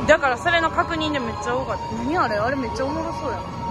だからそれの確認でめっちゃ多かった。何あれあれめっちゃおもろそうやん。